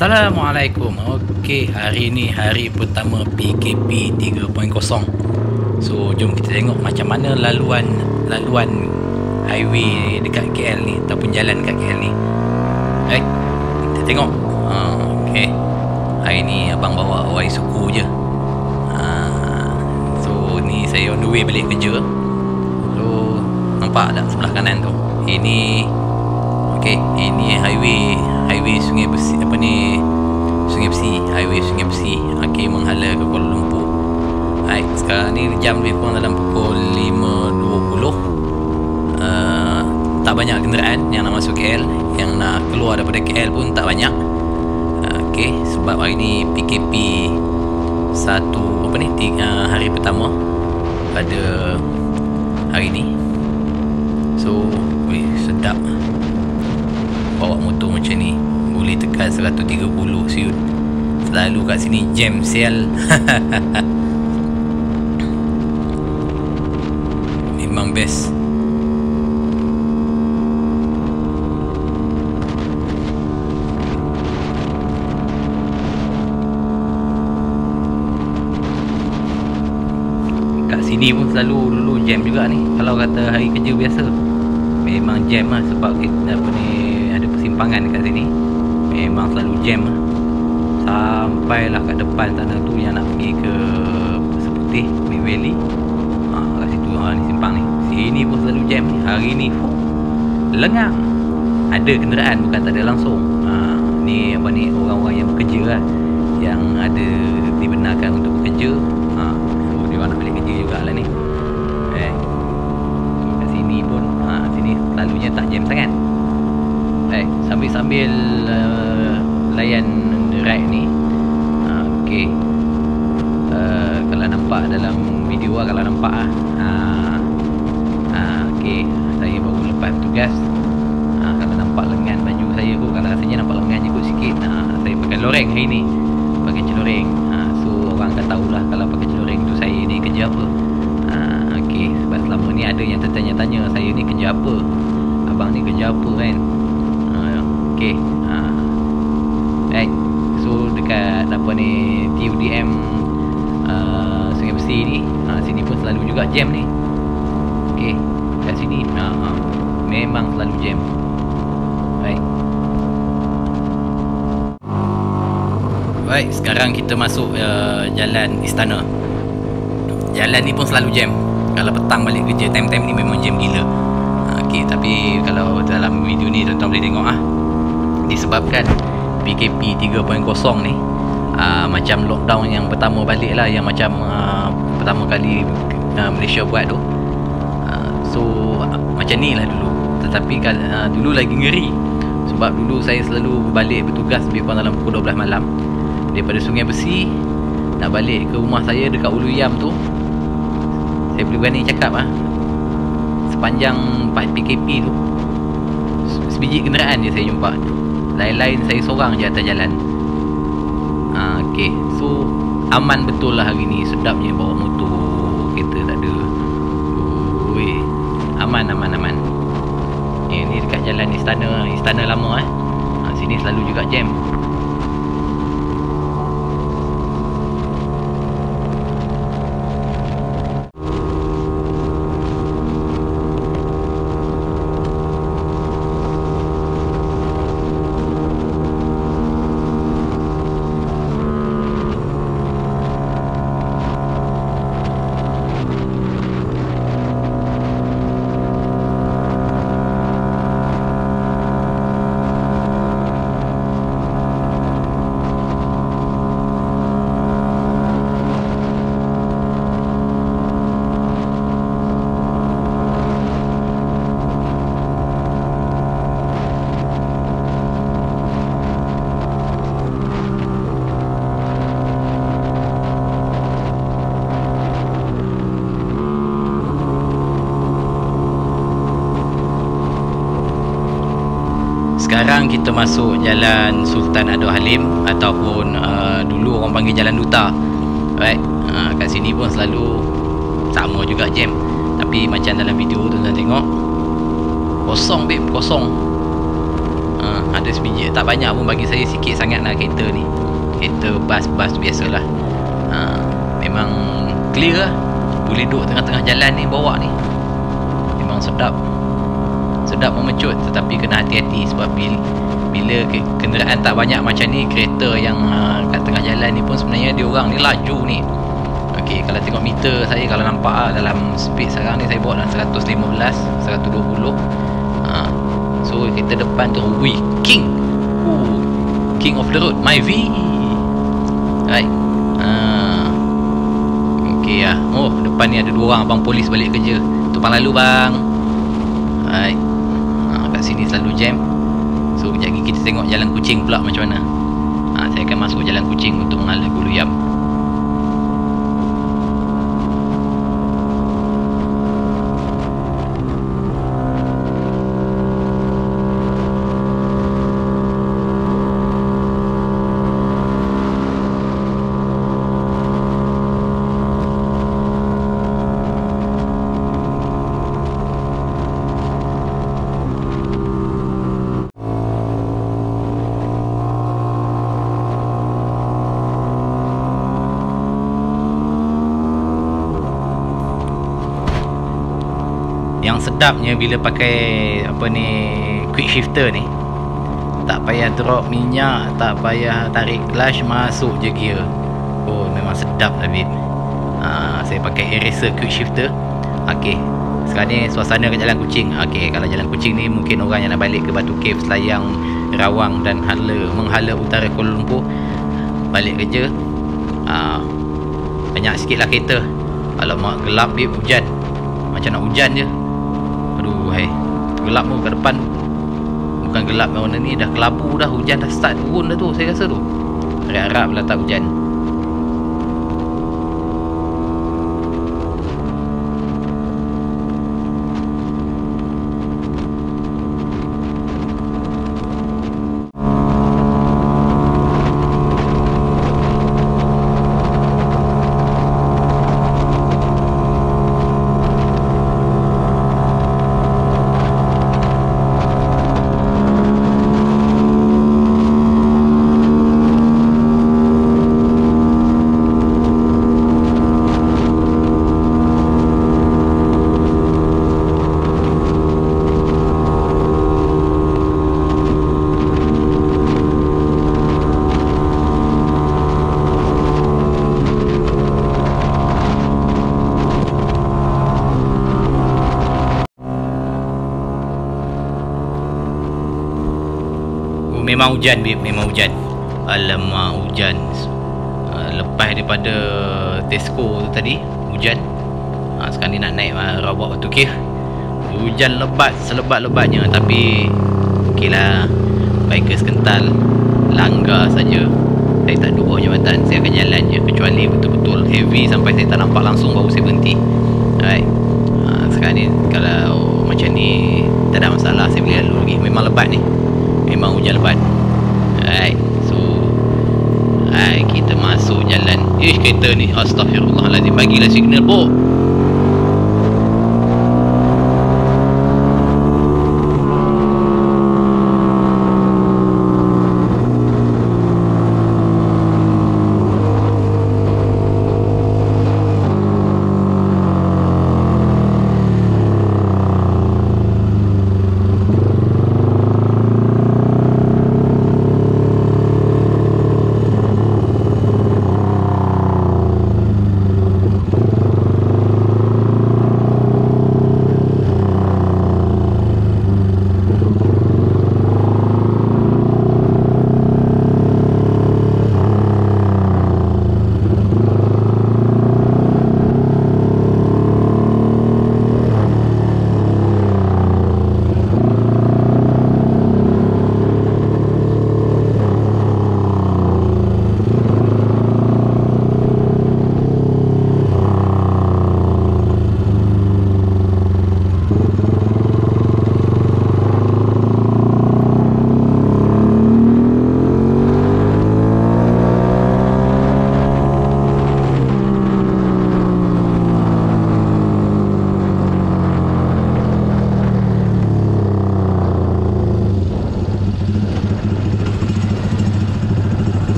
Assalamualaikum. Okey, hari ni hari pertama PKP 3.0. So, jom kita tengok macam mana laluan highway dekat KL ni ataupun jalan dekat KL ni. Baik, kita tengok. Okey. Hari ni abang bawa awai suku je. So, ni saya on the way balik kerja. So, nampak tak sebelah kanan tu? Ini highway Sungai Besi, highway Sungai Besi, menghala ke Kuala Lumpur. Baik, sekarang ni jam lebih kurang dalam pukul 5.20. Tak banyak kenderaan yang nak masuk KL, yang nak keluar daripada KL pun tak banyak. Sebab hari ni PKP hari pertama pada hari ni. So, sedap bawa motor macam ni, boleh tekan 130 siut. Selalu kat sini jam sial. Memang best. Kat sini pun selalu dulu jam juga ni. Kalau kata hari kerja biasa memang jam lah, sebab kita ada persimpangan dekat sini. Memang selalu jam lah. Sampailah kat depan sana tu yang nak pergi ke Seputih, Mid Valley. Kat situ ni simpang ni. Sini pun selalu jam ni. Hari ni lengang. Ada kenderaan, bukan tak ada langsung. Ni orang-orang yang bekerja lah, yang ada dibenarkan untuk bekerja. So dia orang nak balik kerja jugalah ni. Kat sini pun sini selalunya tak jam sangat. Sambil layan ride ni. Kalau nampak dalam video lah, kalau nampak saya baru lepas tugas. Kalau nampak lengan baju saya tu, kalau rasanya nampak lengan je kot sikit. Saya pakai loreng hari ni, pakai celoreng. So orang akan tahulah kalau pakai celoreng tu saya ni kerja apa. Sebab selama ni ada yang tertanya-tanya saya ni kerja apa, abang ni kerja apa kan. So dekat TUDM Sungai Besi ni, sini pun selalu juga jam ni. Kat sini memang selalu jam. Baik, sekarang kita masuk jalan Istana. Jalan ni pun selalu jam. Kalau petang balik kerja, time-time ni memang jam gila. Tapi kalau dalam video ni tuan-tuan boleh tengok disebabkan PKP 3.0 ni macam lockdown yang pertama balik lah, yang macam pertama kali Malaysia buat tu. So macam ni lah dulu. Tetapi dulu lagi ngeri, sebab dulu saya selalu balik bertugas lebih kurang dalam pukul 12 malam daripada Sungai Besi. Nak balik ke rumah saya dekat Ulu Yam tu, saya boleh berani cakap sepanjang PKP tu sebiji kenderaan je saya jumpa. Lain-lain saya seorang je atas jalan. So aman betul lah hari ni. Sedapnya bawa motor, kereta tak ada. Aman. Ni dekat jalan Istana lama. Sini selalu juga jam. Sekarang kita masuk jalan Sultan Abdul Halim, ataupun dulu orang panggil Jalan Duta. Kat sini pun selalu sama juga jam. Tapi macam dalam video tu tuan tengok, kosong. Ada sebiji, tak banyak pun, bagi saya sikit sangat lah kereta ni. Kereta bas biasalah. Memang clear lah. Boleh duduk tengah-tengah jalan ni, bawa ni memang sedap memecut. Tetapi kena hati-hati sebab bila kenderaan tak banyak macam ni, kereta yang kat tengah jalan ni pun sebenarnya diorang ni laju ni. Okey, kalau tengok meter saya, kalau nampak dalam speed sekarang ni saya bawa dalam 115, 120. So kereta depan tu, wih, King of the road, my V. Right. Okey lah. Oh, depan ni ada 2 orang abang polis balik kerja. Tumpang lalu bang. Right. Kat sini selalu jam. So kejap lagi kita tengok jalan kucing pula macam mana. Saya akan masuk jalan kucing untuk mengalah Guluyam. Yang sedapnya bila pakai quick shifter ni, tak payah drop minyak, tak payah tarik clutch, masuk je gear. Oh, memang sedap lah babe. Saya pakai eraser quick shifter. Okey, sekarang ni suasana kat jalan kucing. Okey, kalau jalan kucing ni mungkin orang yang nak balik ke Batu Cave, Selayang, Rawang dan menghala utara Kuala Lumpur balik kerja. Banyak sikit lah kereta. Alamak, gelap babe, hujan. Macam nak hujan je. Aduh, gelap pun kat depan. Bukan gelap warna ni, dah kelabu dah. Hujan dah start turun dah tu, saya rasa tu. Harap-harap lah tak hujan. Memang hujan babe, memang hujan. Alamak, hujan. Lepas daripada Tesco tu tadi, hujan. Sekarang ni nak naik Rawak Batu Cave. Hujan lebat, selebat-lebatnya. Tapi okey lah, bikers kental, langgar saja. Saya tak duduk bawah jambatan, saya akan jalan je. Kecuali betul-betul heavy sampai saya tak nampak langsung, baru saya berhenti. Alright. Sekarang ni kalau macam ni tak ada masalah, saya boleh lalu lagi. Memang lebat ni, memang hujan lebat. Alright. So kita masuk jalan. Kereta ni, astaghfirullahaladzim, bagilah signal pok.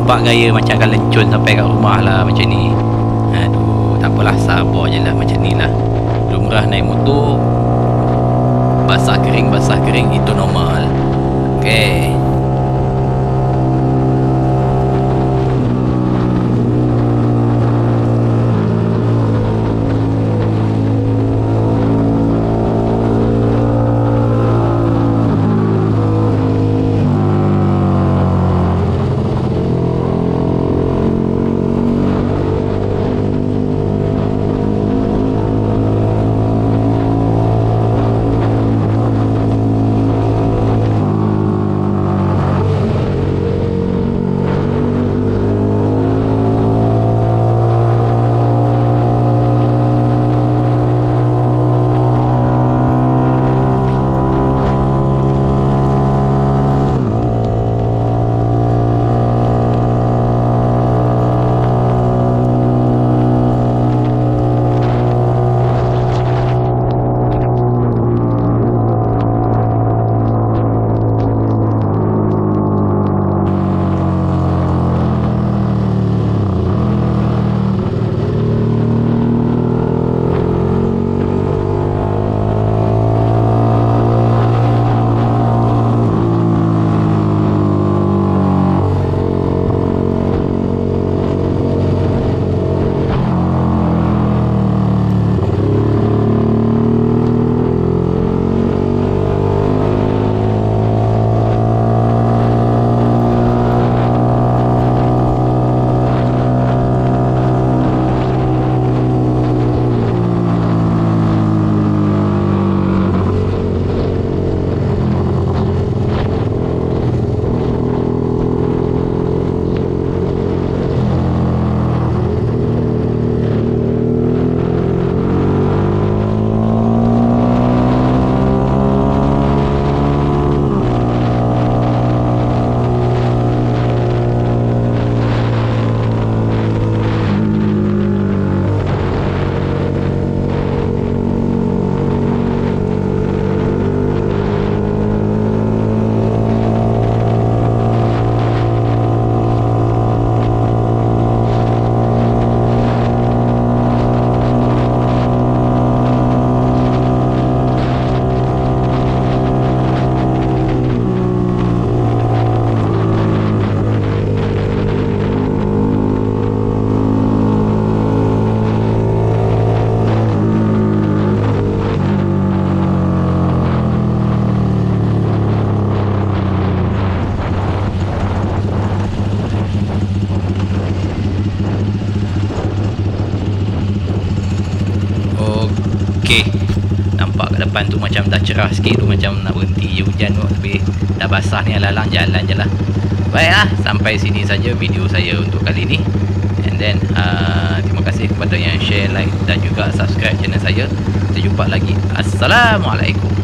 nampak gaya macam akan lencun sampai kat rumah lah macam ni. Aduh, tak apalah, sabar je lah, macam ni lah. Lumrah naik motor, basah kering itu normal. Okay. Okey, nampak kat depan tu macam dah cerah sikit tu, macam nak berhenti je hujan tu, tapi dah basah ni, alang-alang jalan je lah. Baiklah, sampai sini saja video saya untuk kali ni. And then terima kasih kepada yang share, like dan juga subscribe channel saya. Kita jumpa lagi. Assalamualaikum.